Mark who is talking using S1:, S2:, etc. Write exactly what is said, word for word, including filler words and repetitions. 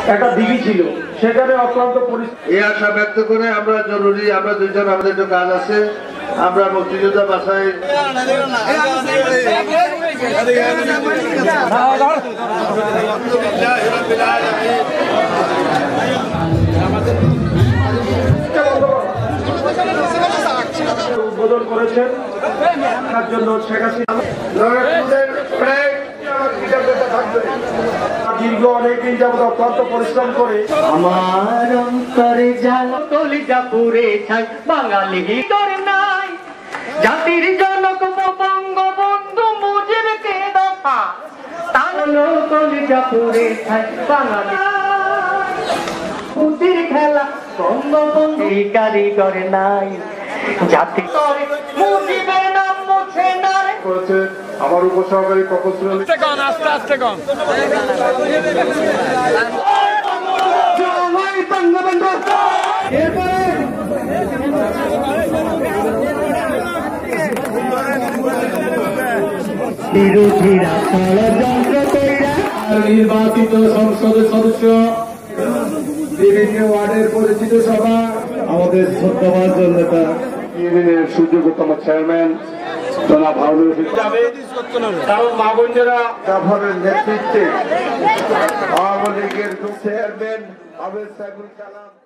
S1: একটা দিঘি ছিল, সেখানে অক্লান্ত পরিস্থিতি।
S2: এই আশা ব্যক্ত করে আমরা জরুরি আমরা দুইজন আমাদের একটু কাজ আছে, আমরা মুক্তিযোদ্ধা বাসায়
S1: উদ্বোধন করেছেন তার জন্য শেখ হাসিনা দীর্ঘ অনেকদিন যাবত অত্যন্ত পরিশ্রম করে
S3: আমার অন্তরে জাল কলিজাপুরে ছাই বাঙালি তোর নাই জাতির জনক বঙ্গবন্ধু মুজিবকে দফা তাহলে কলিজাপুরে ছাই বাঙালি পুতির খেলা বঙ্গবন্ধু কারিগর নাই জাতি করে মুজিবের নাম মুছে না
S1: করেছে আমার উপসহকারী প্রকৌশলী
S4: আস্তে আস্তে কম
S3: বিরোধীরা ষড়যন্ত্র কইরা
S1: নির্বাচিত সংসদের সদস্য, বিভিন্ন ওয়ার্ডের পরিচিত সভা, আমাদের শ্রদ্ধাভাজন নেতা ইউনিয়নের সুযোগ্যতম চেয়ারম্যান জনাব হারুনুর রশিদ যাবে, কারণ মা বোনেরা জাফরের নেতৃত্বে আওয়ামী লীগের চেয়ারম্যান আবেদ সাইফুল কালাম।